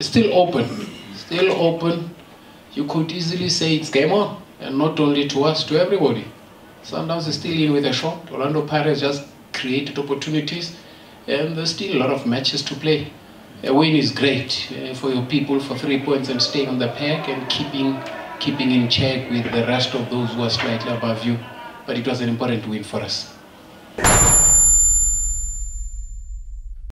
Still open, still open. You could easily say it's game on, and not only to us, to everybody. Sundowns is still in with a shot. Orlando Pirates just created opportunities, and there's still a lot of matches to play. A win is great for your people, for 3 points and staying on the pack and keeping in check with the rest of those who are slightly above you. But it was an important win for us.